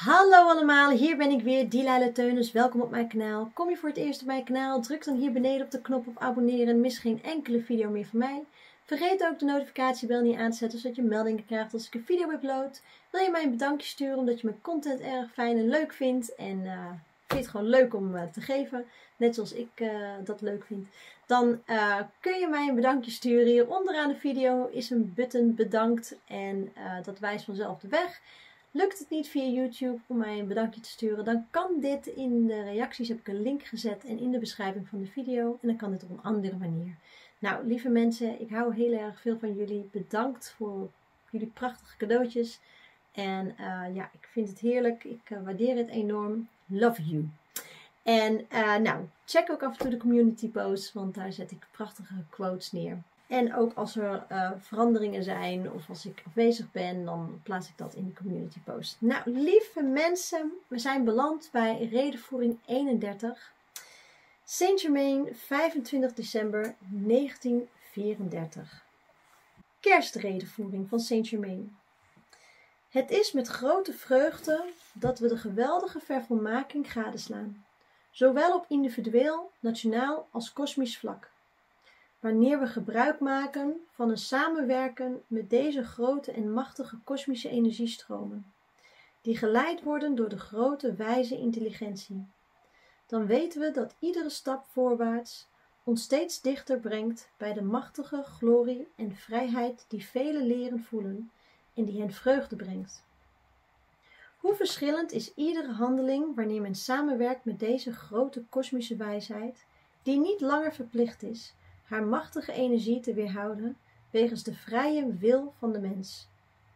Hallo allemaal, hier ben ik weer, Delilah Teunis. Welkom op mijn kanaal. Kom je voor het eerst op mijn kanaal, druk dan hier beneden op de knop op abonneren. Mis geen enkele video meer van mij. Vergeet ook de notificatiebel niet aan te zetten, zodat je meldingen krijgt als ik een video upload. Wil je mij een bedankje sturen omdat je mijn content erg fijn en leuk vindt. En vind je het gewoon leuk om te geven, net zoals ik dat leuk vind. Dan kun je mij een bedankje sturen. Hier onderaan de video is een button bedankt en dat wijst vanzelf de weg. Lukt het niet via YouTube om mij een bedankje te sturen, dan kan dit in de reacties, heb ik een link gezet en in de beschrijving van de video. En dan kan dit op een andere manier. Nou, lieve mensen, ik hou heel erg veel van jullie. Bedankt voor jullie prachtige cadeautjes. En ja, ik vind het heerlijk. Ik waardeer het enorm. Love you. En nou, check ook af en toe de community posts, want daar zet ik prachtige quotes neer. En ook als er veranderingen zijn of als ik afwezig ben, dan plaats ik dat in de community post. Nou, lieve mensen, we zijn beland bij redevoering 31. Saint-Germain, 25 december 1934. Kerstredevoering van Saint-Germain. Het is met grote vreugde dat we de geweldige vervolmaking gadeslaan, zowel op individueel, nationaal als kosmisch vlak. Wanneer we gebruik maken van een samenwerken met deze grote en machtige kosmische energiestromen, die geleid worden door de grote wijze intelligentie, dan weten we dat iedere stap voorwaarts ons steeds dichter brengt bij de machtige glorie en vrijheid die velen leren voelen en die hen vreugde brengt. Hoe verschillend is iedere handeling wanneer men samenwerkt met deze grote kosmische wijsheid, die niet langer verplicht is haar machtige energie te weerhouden wegens de vrije wil van de mens.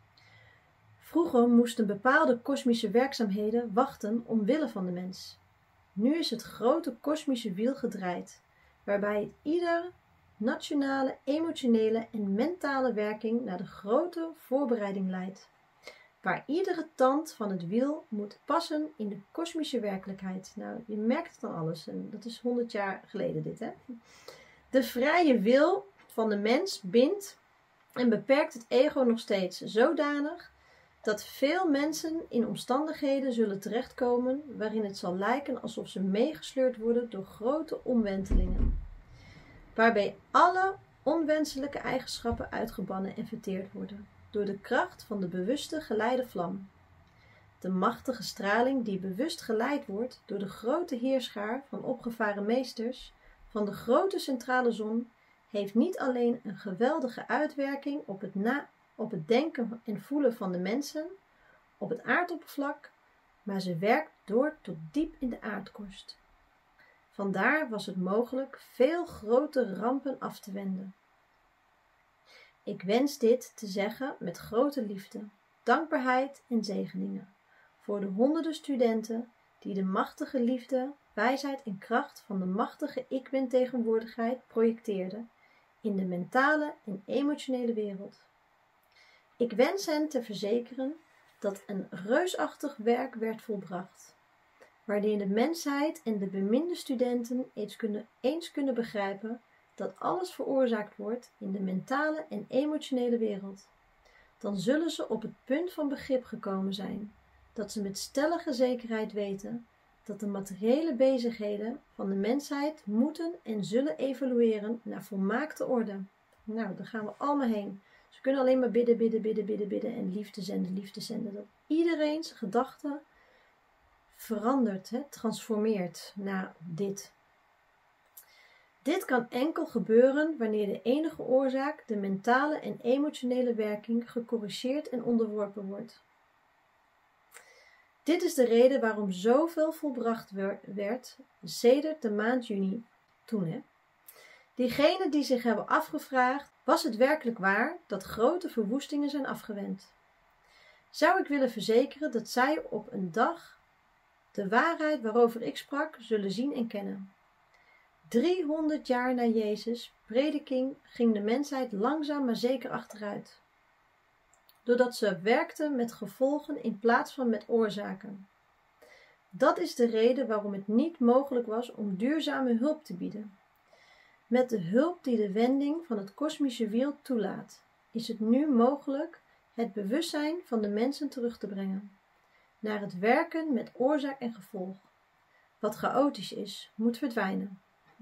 Vroeger moesten bepaalde kosmische werkzaamheden wachten omwille van de mens. Nu is het grote kosmische wiel gedraaid, waarbij het ieder nationale, emotionele en mentale werking naar de grote voorbereiding leidt, waar iedere tand van het wiel moet passen in de kosmische werkelijkheid. Nou, je merkt het aan alles en dat is 100 jaar geleden dit, hè? De vrije wil van de mens bindt en beperkt het ego nog steeds zodanig dat veel mensen in omstandigheden zullen terechtkomen waarin het zal lijken alsof ze meegesleurd worden door grote omwentelingen, waarbij alle onwenselijke eigenschappen uitgebannen en verteerd worden door de kracht van de bewuste geleide vlam. De machtige straling die bewust geleid wordt door de grote heerschaar van opgevaren meesters van de grote centrale zon heeft niet alleen een geweldige uitwerking op het denken en voelen van de mensen, op het aardoppervlak, maar ze werkt door tot diep in de aardkorst. Vandaar was het mogelijk veel grote rampen af te wenden. Ik wens dit te zeggen met grote liefde, dankbaarheid en zegeningen voor de honderden studenten die de machtige liefde, wijsheid en kracht van de machtige ik-ben-tegenwoordigheid projecteerden in de mentale en emotionele wereld. Ik wens hen te verzekeren dat een reusachtig werk werd volbracht, waarin de mensheid en de beminde studenten eens kunnen begrijpen dat alles veroorzaakt wordt in de mentale en emotionele wereld. Dan zullen ze op het punt van begrip gekomen zijn, dat ze met stellige zekerheid weten dat de materiële bezigheden van de mensheid moeten en zullen evolueren naar volmaakte orde. Nou, daar gaan we allemaal heen. Ze kunnen alleen maar bidden en liefde zenden. Dat iedereen zijn gedachten verandert, transformeert naar dit. Dit kan enkel gebeuren wanneer de enige oorzaak, de mentale en emotionele werking, gecorrigeerd en onderworpen wordt. Dit is de reden waarom zoveel volbracht werd sedert de maand juni toen. Diegenen die zich hebben afgevraagd, was het werkelijk waar dat grote verwoestingen zijn afgewend? Zou ik willen verzekeren dat zij op een dag de waarheid waarover ik sprak zullen zien en kennen. 300 jaar na Jezus' prediking ging de mensheid langzaam maar zeker achteruit, doordat ze werkten met gevolgen in plaats van met oorzaken. Dat is de reden waarom het niet mogelijk was om duurzame hulp te bieden. Met de hulp die de wending van het kosmische wiel toelaat, is het nu mogelijk het bewustzijn van de mensen terug te brengen. naar het werken met oorzaak en gevolg. Wat chaotisch is, moet verdwijnen.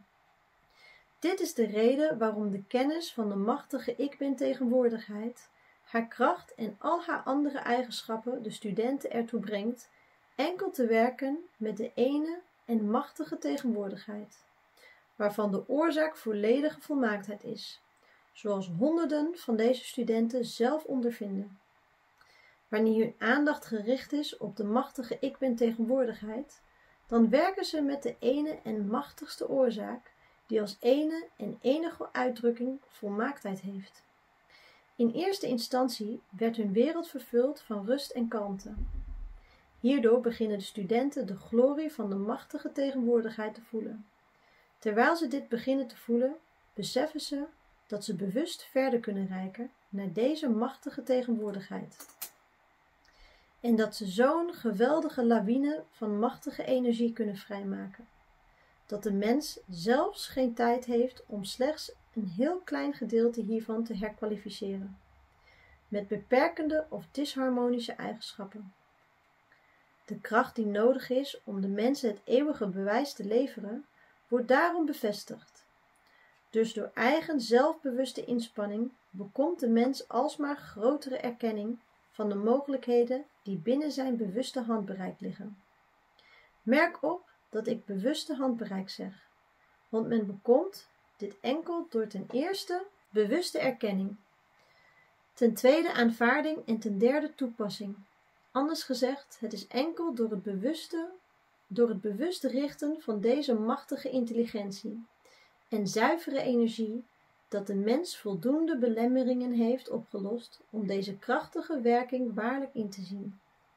Dit is de reden waarom de kennis van de machtige ik-ben-tegenwoordigheid haar kracht en al haar andere eigenschappen de studenten ertoe brengt enkel te werken met de ene en machtige tegenwoordigheid, waarvan de oorzaak volledige volmaaktheid is, zoals honderden van deze studenten zelf ondervinden. Wanneer hun aandacht gericht is op de machtige ik-ben-tegenwoordigheid, dan werken ze met de ene en machtigste oorzaak, die als ene en enige uitdrukking volmaaktheid heeft. In eerste instantie werd hun wereld vervuld van rust en kalmte. Hierdoor beginnen de studenten de glorie van de machtige tegenwoordigheid te voelen. Terwijl ze dit beginnen te voelen, beseffen ze dat ze bewust verder kunnen reiken naar deze machtige tegenwoordigheid. En dat ze zo'n geweldige lawine van machtige energie kunnen vrijmaken, dat de mens zelfs geen tijd heeft om slechts een heel klein gedeelte hiervan te herkwalificeren, met beperkende of disharmonische eigenschappen. De kracht die nodig is om de mensen het eeuwige bewijs te leveren, wordt daarom bevestigd. Dus door eigen zelfbewuste inspanning bekomt de mens alsmaar grotere erkenning van de mogelijkheden die binnen zijn bewuste handbereik liggen. Merk op dat ik bewuste handbereik zeg, want men bekomt dit enkel door ten eerste bewuste erkenning, ten tweede aanvaarding en ten derde toepassing. Anders gezegd, het is enkel door het bewust richten van deze machtige intelligentie en zuivere energie dat de mens voldoende belemmeringen heeft opgelost om deze krachtige werking waarlijk in te zien.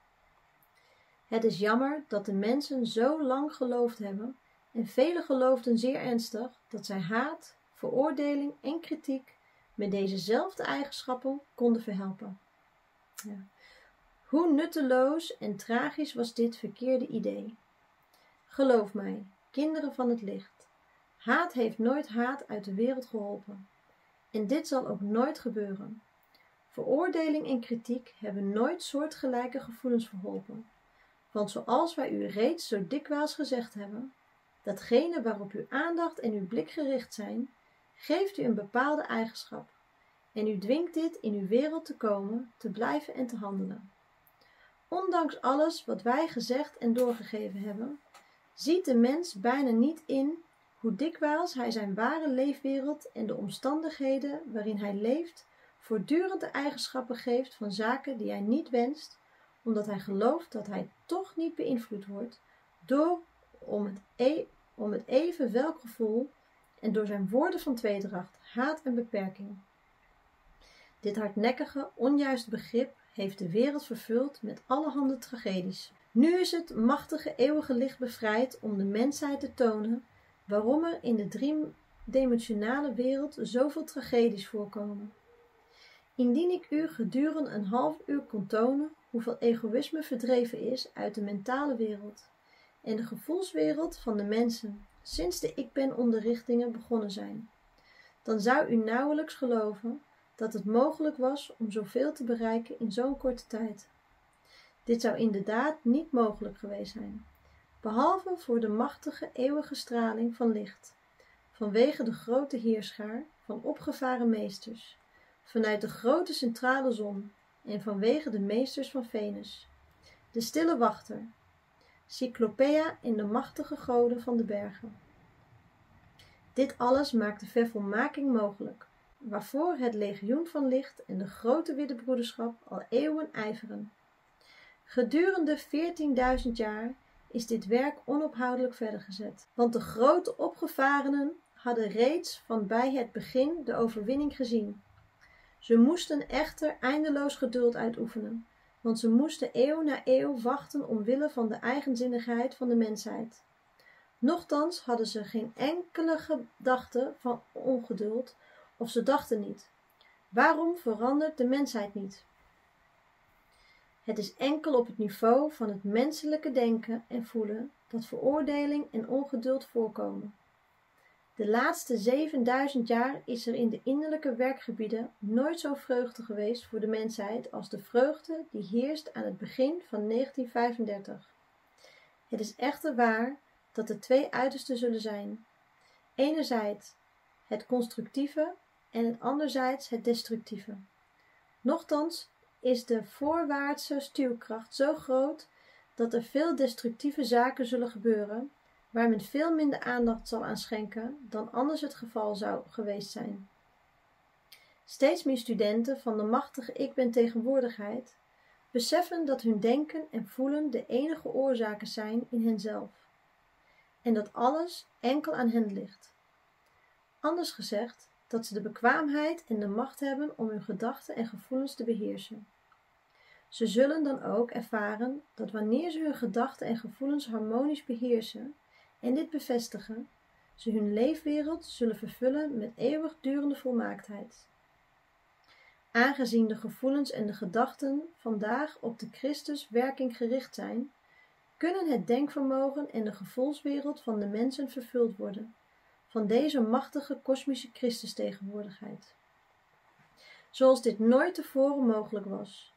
Het is jammer dat de mensen zo lang geloofd hebben, en velen geloofden zeer ernstig, dat zij haat, veroordeling en kritiek met dezezelfde eigenschappen konden verhelpen. Ja. Hoe nutteloos en tragisch was dit verkeerde idee. Geloof mij, kinderen van het licht, haat heeft nooit haat uit de wereld geholpen. En dit zal ook nooit gebeuren. Veroordeling en kritiek hebben nooit soortgelijke gevoelens verholpen. Want zoals wij u reeds zo dikwijls gezegd hebben, datgene waarop uw aandacht en uw blik gericht zijn, geeft u een bepaalde eigenschap. En u dwingt dit in uw wereld te komen, te blijven en te handelen. Ondanks alles wat wij gezegd en doorgegeven hebben, ziet de mens bijna niet in hoe dikwijls hij zijn ware leefwereld en de omstandigheden waarin hij leeft voortdurend de eigenschappen geeft van zaken die hij niet wenst, omdat hij gelooft dat hij toch niet beïnvloed wordt om het even welk gevoel en door zijn woorden van tweedracht, haat en beperking. Dit hardnekkige, onjuiste begrip heeft de wereld vervuld met allerhande tragedies. Nu is het machtige eeuwige licht bevrijd om de mensheid te tonen waarom er in de driedimensionale wereld zoveel tragedies voorkomen. Indien ik u gedurende een half uur kon tonen hoeveel egoïsme verdreven is uit de mentale wereld en de gevoelswereld van de mensen sinds de ik-ben-onderrichtingen begonnen zijn, dan zou u nauwelijks geloven dat het mogelijk was om zoveel te bereiken in zo'n korte tijd. Dit zou inderdaad niet mogelijk geweest zijn, behalve voor de machtige eeuwige straling van licht, vanwege de grote heerschaar van opgevaren meesters, vanuit de grote centrale zon en vanwege de meesters van Venus, de stille wachter, Cyclopea en de machtige goden van de bergen. Dit alles maakt de vervolmaking mogelijk, waarvoor het legioen van licht en de grote witte broederschap al eeuwen ijveren. Gedurende 14.000 jaar is dit werk onophoudelijk verder gezet, want de grote opgevarenen hadden reeds van bij het begin de overwinning gezien. Ze moesten echter eindeloos geduld uitoefenen, want ze moesten eeuw na eeuw wachten omwille van de eigenzinnigheid van de mensheid. Nochtans hadden ze geen enkele gedachte van ongeduld, of ze dachten niet: waarom verandert de mensheid niet? Het is enkel op het niveau van het menselijke denken en voelen dat veroordeling en ongeduld voorkomen. De laatste 7000 jaar is er in de innerlijke werkgebieden nooit zo'n vreugde geweest voor de mensheid als de vreugde die heerst aan het begin van 1935. Het is echter waar dat er twee uitersten zullen zijn. Enerzijds het constructieve en anderzijds het destructieve. Nochtans is de voorwaartse stuwkracht zo groot dat er veel destructieve zaken zullen gebeuren, waar men veel minder aandacht zal aan schenken dan anders het geval zou geweest zijn. Steeds meer studenten van de machtige ik-ben-tegenwoordigheid beseffen dat hun denken en voelen de enige oorzaken zijn in henzelf en dat alles enkel aan hen ligt. Anders gezegd, dat ze de bekwaamheid en de macht hebben om hun gedachten en gevoelens te beheersen. Ze zullen dan ook ervaren dat wanneer ze hun gedachten en gevoelens harmonisch beheersen en dit bevestigen, ze hun leefwereld zullen vervullen met eeuwigdurende volmaaktheid. Aangezien de gevoelens en de gedachten vandaag op de Christus werking gericht zijn, kunnen het denkvermogen en de gevoelswereld van de mensen vervuld worden van deze machtige kosmische Christustegenwoordigheid, zoals dit nooit tevoren mogelijk was.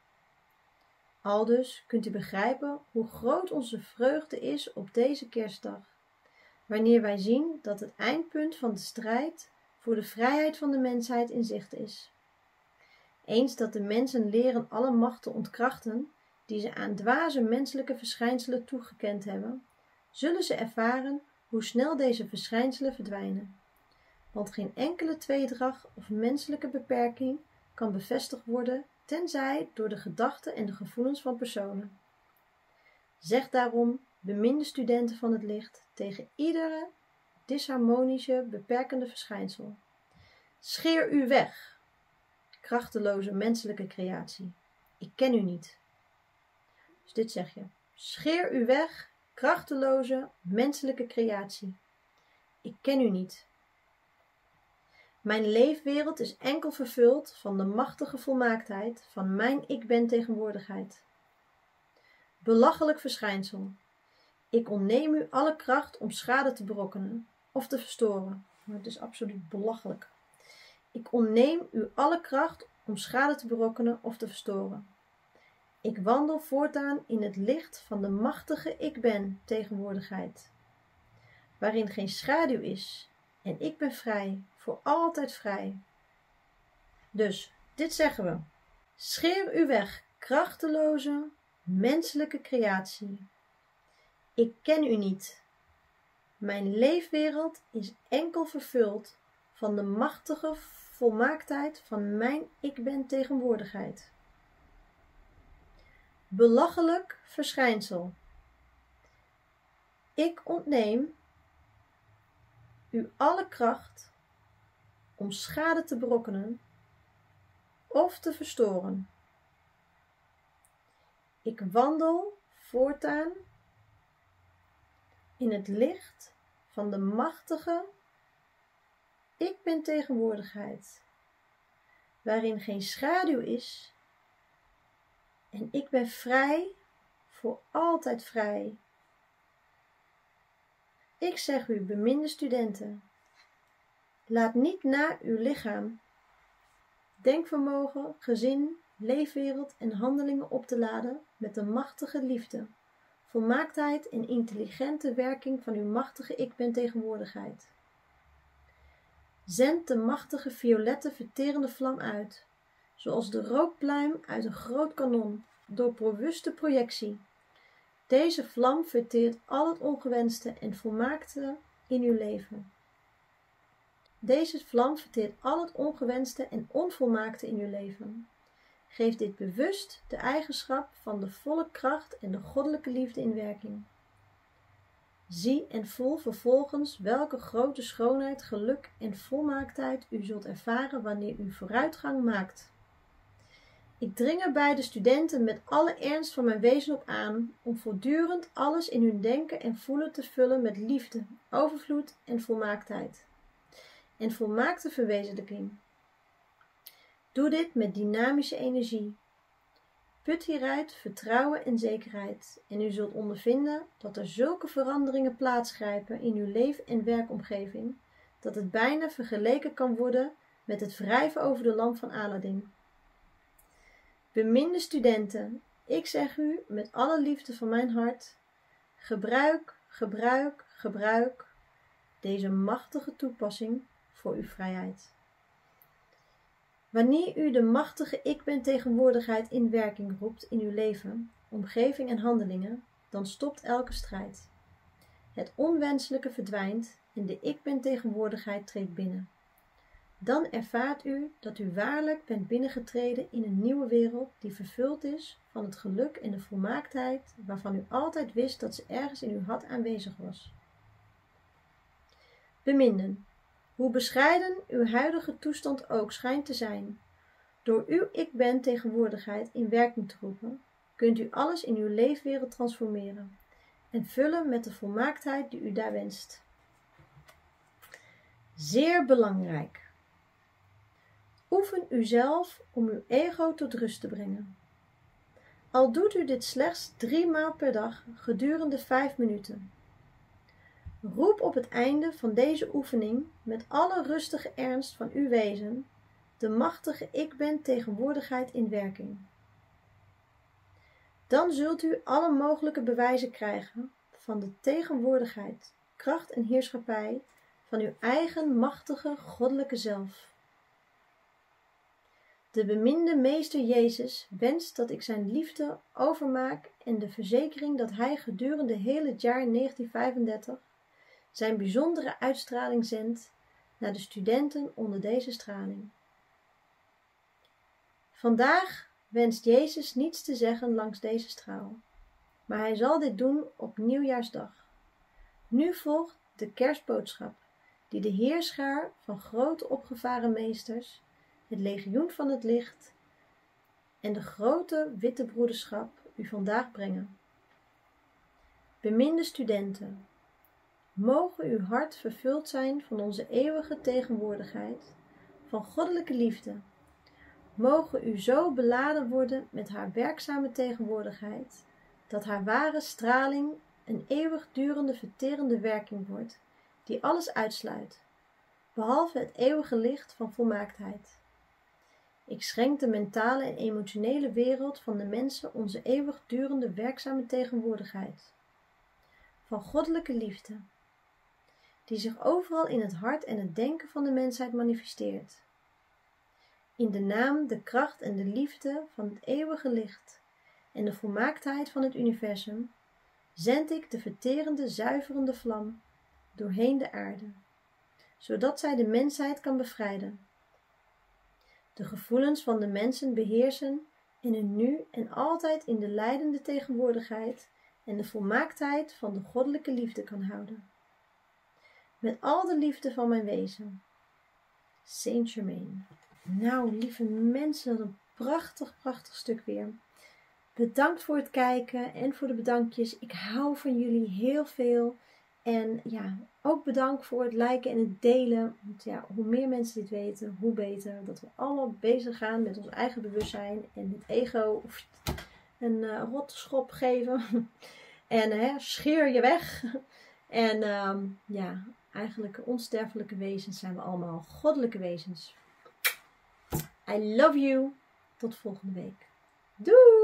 Aldus kunt u begrijpen hoe groot onze vreugde is op deze kerstdag, wanneer wij zien dat het eindpunt van de strijd voor de vrijheid van de mensheid in zicht is. Eens dat de mensen leren alle macht te ontkrachten die ze aan dwaze menselijke verschijnselen toegekend hebben, zullen ze ervaren hoe snel deze verschijnselen verdwijnen. Want geen enkele tweedracht of menselijke beperking kan bevestigd worden tenzij door de gedachten en de gevoelens van personen. Zeg daarom, beminde studenten van het licht, tegen iedere disharmonische, beperkende verschijnsel: scheer u weg, krachteloze menselijke creatie. Ik ken u niet. Dus dit zeg je: scheer u weg, krachteloze menselijke creatie. Ik ken u niet. Mijn leefwereld is enkel vervuld van de machtige volmaaktheid van mijn ik-ben-tegenwoordigheid. Belachelijk verschijnsel. Ik ontneem u alle kracht om schade te berokkenen of te verstoren. Maar het is absoluut belachelijk. Ik ontneem u alle kracht om schade te berokkenen of te verstoren. Ik wandel voortaan in het licht van de machtige ik-ben-tegenwoordigheid, waarin geen schaduw is, en ik ben vrij, voor altijd vrij. Dus, dit zeggen we: scheer u weg, krachteloze, menselijke creatie. Ik ken u niet. Mijn leefwereld is enkel vervuld van de machtige volmaaktheid van mijn ik-ben-tegenwoordigheid. Belachelijk verschijnsel. Ik ontneem u alle kracht om schade te berokkenen of te verstoren. Ik wandel voortaan in het licht van de machtige ik-ben-tegenwoordigheid, waarin geen schaduw is, en ik ben vrij, voor altijd vrij. Ik zeg u, beminde studenten, laat niet na uw lichaam, denkvermogen, gezin, leefwereld en handelingen op te laden met de machtige liefde, volmaaktheid en intelligente werking van uw machtige ik-ben-tegenwoordigheid. Zend de machtige violette verterende vlam uit, zoals de rookpluim uit een groot kanon, door bewuste projectie. Deze vlam verteert al het ongewenste en volmaakte in uw leven. Deze vlam verteert al het ongewenste en onvolmaakte in uw leven. Geef dit bewust de eigenschap van de volle kracht en de goddelijke liefde in werking. Zie en voel vervolgens welke grote schoonheid, geluk en volmaaktheid u zult ervaren wanneer u vooruitgang maakt. Ik dring er bij de studenten met alle ernst van mijn wezen op aan om voortdurend alles in hun denken en voelen te vullen met liefde, overvloed en volmaaktheid. En volmaakte verwezenlijking. Doe dit met dynamische energie. Put hieruit vertrouwen en zekerheid en u zult ondervinden dat er zulke veranderingen plaatsgrijpen in uw leef- en werkomgeving, dat het bijna vergeleken kan worden met het wrijven over de lamp van Aladdin. Beminde studenten, ik zeg u met alle liefde van mijn hart, gebruik, gebruik, gebruik deze machtige toepassing voor uw vrijheid. Wanneer u de machtige ik ben tegenwoordigheid in werking roept in uw leven, omgeving en handelingen, dan stopt elke strijd. Het onwenselijke verdwijnt en de ik ben tegenwoordigheid treedt binnen. Dan ervaart u dat u waarlijk bent binnengetreden in een nieuwe wereld die vervuld is van het geluk en de volmaaktheid waarvan u altijd wist dat ze ergens in uw hart aanwezig was. Beminden, hoe bescheiden uw huidige toestand ook schijnt te zijn, door uw ik ben tegenwoordigheid in werking te roepen, kunt u alles in uw leefwereld transformeren en vullen met de volmaaktheid die u daar wenst. Zeer belangrijk. Oefen uzelf om uw ego tot rust te brengen. Al doet u dit slechts 3 maal per dag gedurende 5 minuten. Roep op het einde van deze oefening met alle rustige ernst van uw wezen de machtige ik ben tegenwoordigheid in werking. Dan zult u alle mogelijke bewijzen krijgen van de tegenwoordigheid, kracht en heerschappij van uw eigen machtige goddelijke zelf. De beminde Meester Jezus wenst dat ik zijn liefde overmaak en de verzekering dat hij gedurende heel het jaar 1935 zijn bijzondere uitstraling zendt naar de studenten onder deze straling. Vandaag wenst Jezus niets te zeggen langs deze straal, maar hij zal dit doen op Nieuwjaarsdag. Nu volgt de kerstboodschap, die de heerschaar van grote opgevaren meesters, het legioen van het licht en de grote witte broederschap u vandaag brengen. Beminde studenten, mogen uw hart vervuld zijn van onze eeuwige tegenwoordigheid, van goddelijke liefde. Mogen u zo beladen worden met haar werkzame tegenwoordigheid, dat haar ware straling een eeuwigdurende verterende werking wordt, die alles uitsluit, behalve het eeuwige licht van volmaaktheid. Ik schenk de mentale en emotionele wereld van de mensen onze eeuwigdurende werkzame tegenwoordigheid, van goddelijke liefde, die zich overal in het hart en het denken van de mensheid manifesteert. In de naam, de kracht en de liefde van het eeuwige licht en de volmaaktheid van het universum, zend ik de verterende, zuiverende vlam doorheen de aarde, zodat zij de mensheid kan bevrijden. De gevoelens van de mensen beheersen en hun nu en altijd in de leidende tegenwoordigheid en de volmaaktheid van de goddelijke liefde kan houden. Met al de liefde van mijn wezen. Saint Germain. Nou, lieve mensen, wat een prachtig, prachtig stuk weer. Bedankt voor het kijken en voor de bedankjes. Ik hou van jullie heel veel. En ja, ook bedankt voor het liken en het delen. Want ja, hoe meer mensen dit weten, hoe beter. Dat we allemaal bezig gaan met ons eigen bewustzijn en het ego een rotschop geven. En scheer je weg. En ja, eigenlijk onsterfelijke wezens zijn we allemaal goddelijke wezens. I love you. Tot volgende week. Doei!